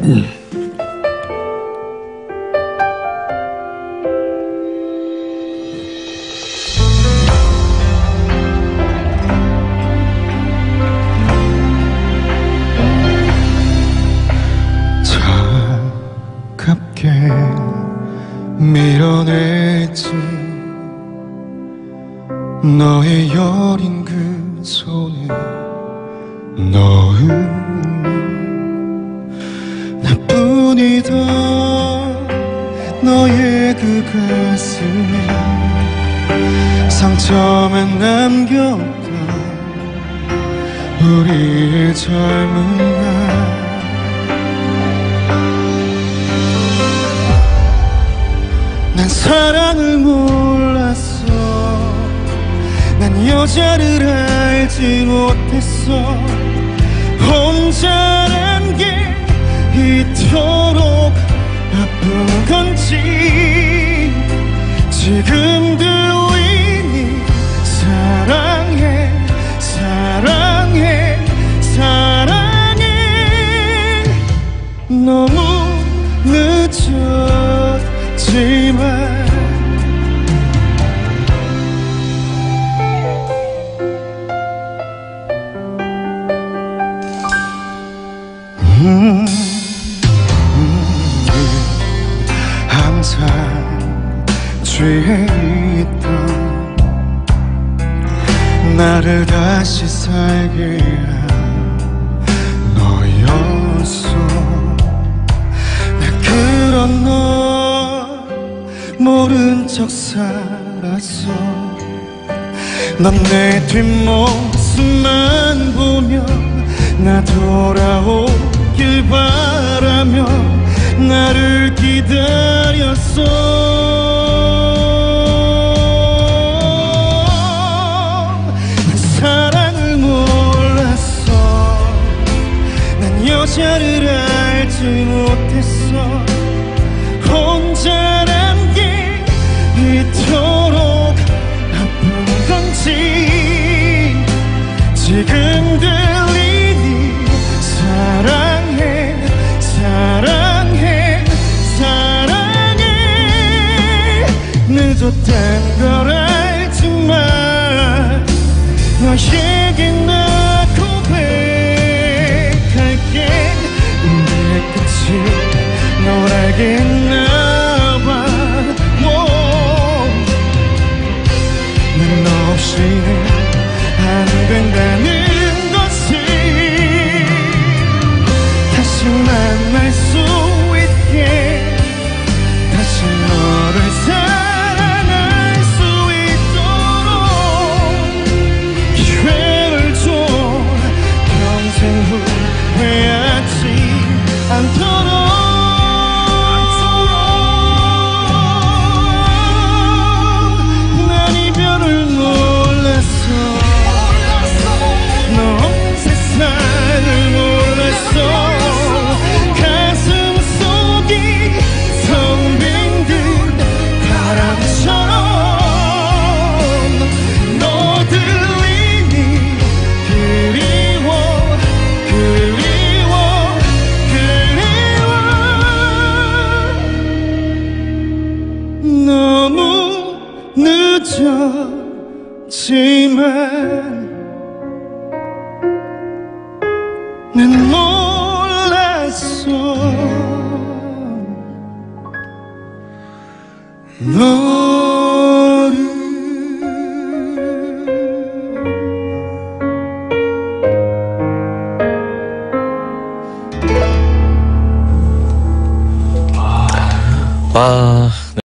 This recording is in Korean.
차갑게 밀어냈지 너의 여린 그 손에 넣은 나뿐이던 너의 그 가슴에 상처만 남겼던 우리의 젊은 날 난 사랑을 몰랐어 난 여자를 알지 못했어 혼자란 게 이토록 아픈 건지 지금 들리니 사랑해 사랑해 사랑해 너무 늦었지만 항상 취해 있던 나를 다시 살게 한 너였어 나 그런 너 모른 척 살았어 넌 내 뒷모습만 보며 나 돌아오길 바라며 나를 기다렸어 난 사랑을 몰랐어 난 여자를 알지 못했어 혼자란 게 이토록 아픈 건지 지금 들리니 사랑해 사랑해 사랑해 늦었단 걸 알지만 너에게 나 고백할게 우리의 끝이 널 알겠나봐 난 너 없이는 안 된다는 것을 다시 만날 수 있게 다시 너를 사랑할 수 있도록 기회를 줘 평생 후회하지 않도록 난 이별을 몰랐어 넌 세상을 몰랐어 가슴 속이 텅 빈 듯 바람처럼 너 들리니 그리워 그리워 그리워 너무 늦었지만 난 몰랐어 너를 와